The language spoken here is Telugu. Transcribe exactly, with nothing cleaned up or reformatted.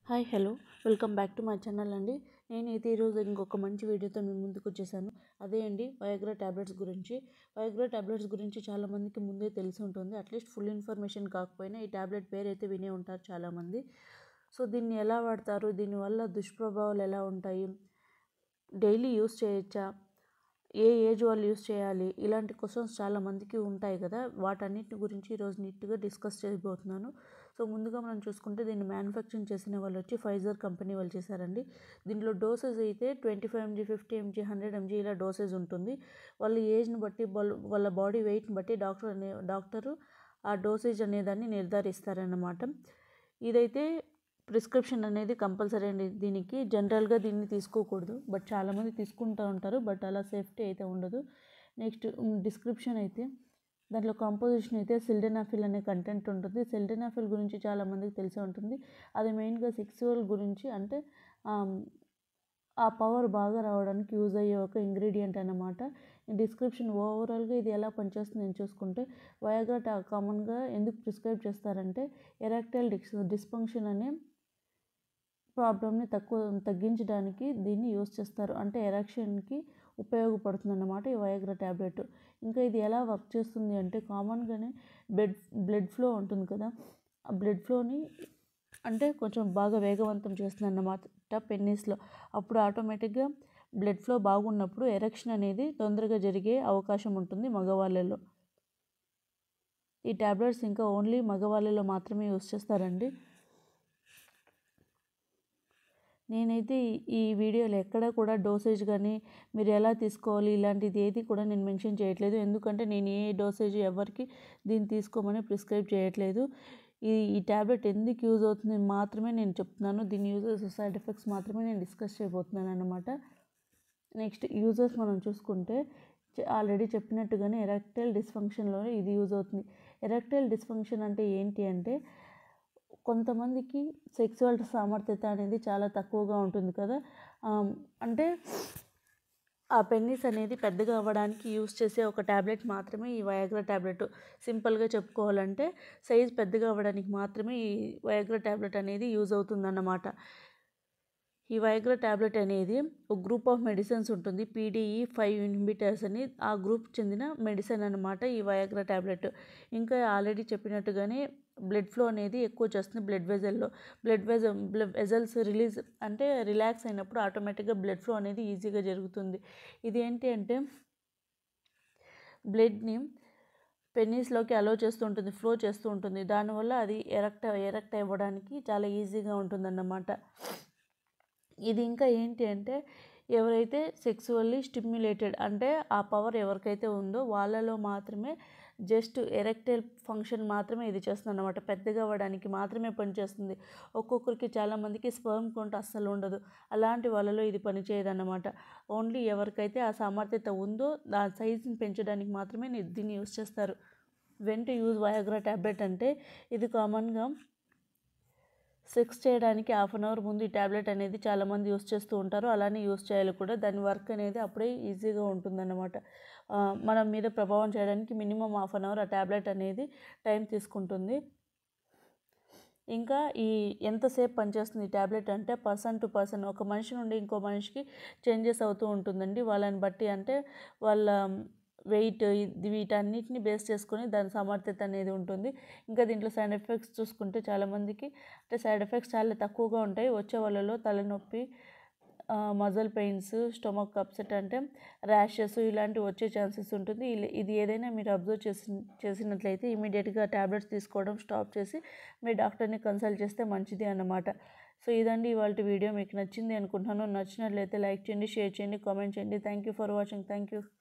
Hi hello welcome back to my channel అండి. నేనైతే ఈరోజు ఇంకొక మంచి వీడియోతో మీ ముందుకు వచ్చేసాను. అదే అండి వయాగ్రా ట్యాబ్లెట్స్ గురించి. వయాగ్రా ట్యాబ్లెట్స్ గురించి చాలామందికి ముందే తెలిసి ఉంటుంది. అట్లీస్ట్ ఫుల్ ఇన్ఫర్మేషన్ కాకపోయినా ఈ ట్యాబ్లెట్ పేరు అయితే వినే ఉంటారు చాలామంది. సో దీన్ని ఎలా వాడతారు, దీనివల్ల దుష్ప్రభావాలు ఎలా ఉంటాయి, డైలీ యూస్ చేయొచ్చా, ఏ ఏజ్ వాళ్ళు యూస్ చేయాలి, ఇలాంటి క్వశ్చన్స్ చాలామందికి ఉంటాయి కదా. వాటన్నిటి గురించి ఈరోజు నీట్గా డిస్కస్ చేయబోతున్నాను. సో ముందుగా మనం చూసుకుంటే దీన్ని మ్యానుఫ్యాక్చరింగ్ చేసిన వాళ్ళు వచ్చి ఫైజర్ కంపెనీ వాళ్ళు చేశారండి. దీంట్లో డోసెస్ అయితే twenty five MG fifty MG hundred MG ఇలా డోసేజ్ ఉంటుంది. వాళ్ళ ఏజ్ని బట్టి వాళ్ళ బాడీ వెయిట్ని బట్టి డాక్టర్ అనే డాక్టరు ఆ డోసేజ్ అనేదాన్ని నిర్ధారిస్తారన్నమాట. ఇదైతే ప్రిస్క్రిప్షన్ అనేది కంపల్సరీ అండి. దీనికి జనరల్గా దీన్ని తీసుకోకూడదు, బట్ చాలామంది తీసుకుంటూ ఉంటారు, బట్ అలా సేఫ్టీ అయితే ఉండదు. నెక్స్ట్ డిస్క్రిప్షన్ అయితే దాంట్లో కాంపోజిషన్ అయితే సిల్డెనాఫిల్ అనే కంటెంట్ ఉంటుంది. సిల్డెనాఫిల్ గురించి చాలామందికి తెలిసి ఉంటుంది. అది మెయిన్గా సెక్సువల్ గురించి, అంటే ఆ పవర్ బాగా రావడానికి యూజ్ అయ్యే ఒక ఇంగ్రీడియంట్ అన్నమాట. డిస్క్రిప్షన్ ఓవరాల్గా ఇది ఎలా పనిచేస్తుంది అని చూసుకుంటే, వయాగ్రా కామన్గా ఎందుకు ప్రిస్క్రైబ్ చేస్తారంటే ఎరెక్టైల్ డిస్ డిస్ఫంక్షన్ అనే ప్రాబ్లమ్ని తక్కువ తగ్గించడానికి దీన్ని యూస్ చేస్తారు. అంటే ఎరెక్షన్కి ఉపయోగపడుతుంది అన్నమాట ఈ వయాగ్రా ట్యాబ్లెట్. ఇంకా ఇది ఎలా వర్క్ చేస్తుంది అంటే, కామన్గానే బ్లడ్ బ్లడ్ ఫ్లో ఉంటుంది కదా, ఆ బ్లడ్ ఫ్లోని అంటే కొంచెం బాగా వేగవంతం చేస్తుంది అన్నమాట పెన్నీస్లో. అప్పుడు ఆటోమేటిక్గా బ్లడ్ ఫ్లో బాగున్నప్పుడు ఎరెక్షన్ అనేది తొందరగా జరిగే అవకాశం ఉంటుంది మగవాళ్ళలో. ఈ ట్యాబ్లెట్స్ ఇంకా ఓన్లీ మగవాళ్ళలో మాత్రమే యూస్ చేస్తారండి. నేనైతే ఈ వీడియోలో ఎక్కడ కూడా డోసేజ్ కానీ మీరు ఎలా తీసుకోవాలి ఇలాంటిది ఏది కూడా నేను మెన్షన్ చేయట్లేదు. ఎందుకంటే నేను ఏ డోసేజ్ ఎవరికి దీన్ని తీసుకోమని ప్రిస్క్రైబ్ చేయట్లేదు. ఈ ఈ ట్యాబ్లెట్ ఎందుకు యూజ్ అవుతుంది మాత్రమే నేను చెప్తున్నాను. దీని యూజెస్, సైడ్ ఎఫెక్ట్స్ మాత్రమే నేను డిస్కస్ చేయబోతున్నాను అన్నమాట. నెక్స్ట్ యూజెస్ మనం చూసుకుంటే, ఆల్రెడీ చెప్పినట్టుగానే ఎరెక్టైల్ డిస్ఫంక్షన్లో ఇది యూజ్ అవుతుంది. ఎరెక్టైల్ డిస్ఫంక్షన్ అంటే ఏంటి అంటే, కొంతమందికి సెక్సువల్ సామర్థ్యత అనేది చాలా తక్కువగా ఉంటుంది కదా. అంటే ఆ పెన్నిస్ అనేది పెద్దగా అవ్వడానికి యూస్ చేసే ఒక ట్యాబ్లెట్ మాత్రమే ఈ వయాగ్రా ట్యాబ్లెట్. సింపుల్గా చెప్పుకోవాలంటే సైజ్ పెద్దగా అవ్వడానికి మాత్రమే ఈ వయాగ్రా ట్యాబ్లెట్ అనేది యూజ్ అవుతుందన్నమాట. ఈ వయాగ్రా ట్యాబ్లెట్ అనేది ఒక గ్రూప్ ఆఫ్ మెడిసిన్స్ ఉంటుంది, పీడీఈ ఫైవ్ ఇన్హిబిటర్స్ అని. ఆ గ్రూప్ చెందిన మెడిసిన్ అన్నమాట ఈ వయాగ్రా ట్యాబ్లెట్. ఇంకా ఆల్రెడీ చెప్పినట్టుగానే బ్లడ్ ఫ్లో అనేది ఎక్కువ చేస్తుంది బ్లడ్ వెజల్లో. బ్లడ్ వెజ బ్లడ్ వెజల్స్ రిలీజ్ అంటే రిలాక్స్ అయినప్పుడు ఆటోమేటిక్గా బ్లడ్ ఫ్లో అనేది ఈజీగా జరుగుతుంది. ఇది ఏంటి అంటే బ్లడ్ని పెన్నీస్లోకి అలో చేస్తూ ఉంటుంది, ఫ్లో చేస్తూ ఉంటుంది. దానివల్ల అది ఎరెక్ట్ ఎరెక్ట్ అవ్వడానికి చాలా ఈజీగా ఉంటుందన్నమాట. ఇది ఇంకా ఏంటి అంటే, ఎవరైతే సెక్సువల్లీ స్టిమ్యులేటెడ్ అంటే ఆ పవర్ ఎవరికైతే ఉందో వాళ్ళలో మాత్రమే జస్ట్ ఎరెక్టైల్ ఫంక్షన్ మాత్రమే ఇది చేస్తుంది అన్నమాట. పెద్దగా అవ్వడానికి మాత్రమే పనిచేస్తుంది. ఒక్కొక్కరికి చాలామందికి స్పర్మ్ కౌంట్ అస్సలు ఉండదు. అలాంటి వాళ్ళలో ఇది పనిచేయదన్నమాట. ఓన్లీ ఎవరికైతే ఆ సామర్థ్యత ఉందో ఆ సైజుని పెంచడానికి మాత్రమే దీన్ని యూజ్ చేస్తారు. When to use Viagra tablet అంటే, ఇది కామన్గా సెక్స్ చేయడానికి హాఫ్ అన్ అవర్ ముందు ఈ ట్యాబ్లెట్ అనేది చాలామంది యూస్ చేస్తూ ఉంటారు. అలానే యూస్ చేయాలి కూడా. దాని వర్క్ అనేది అప్పుడే ఈజీగా ఉంటుందన్నమాట. మన మీద ప్రభావం చేయడానికి మినిమం హాఫ్ అన్ అవర్ ఆ ట్యాబ్లెట్ అనేది టైం తీసుకుంటుంది. ఇంకా ఈ ఎంతసేపు పనిచేస్తుంది ఈ ట్యాబ్లెట్ అంటే, పర్సన్ టు పర్సన్, ఒక మనిషి నుండి ఇంకో మనిషికి చేంజెస్ అవుతూ ఉంటుందండి. వాళ్ళని బట్టి, అంటే వాళ్ళ వెయిట్, వీటన్నిటిని బేస్ చేసుకొని దాని సామర్థ్యత అనేది ఉంటుంది. ఇంకా దీంట్లో సైడ్ ఎఫెక్ట్స్ చూసుకుంటే చాలామందికి అంటే సైడ్ ఎఫెక్ట్స్ చాలా తక్కువగా ఉంటాయి. వచ్చే వాళ్ళలో తలనొప్పి, మజల్ పెయిన్స్, స్టొమక్ అప్సెట్ అంటే ర్యాషెస్ ఇలాంటివి వచ్చే ఛాన్సెస్ ఉంటుంది. ఇది ఏదైనా మీరు అబ్జర్వ్ చేసి చేసినట్లయితే ఇమీడియట్గా ట్యాబ్లెట్స్ తీసుకోవడం స్టాప్ చేసి మీ డాక్టర్ని కన్సల్ట్ చేస్తే మంచిది అన్నమాట. సో ఇదండి ఇవాళ వీడియో. మీకు నచ్చింది అనుకుంటున్నాను. నచ్చినట్లయితే లైక్ చేయండి, షేర్ చేయండి, కామెంట్ చేయండి. Thank you for watching. Thank you.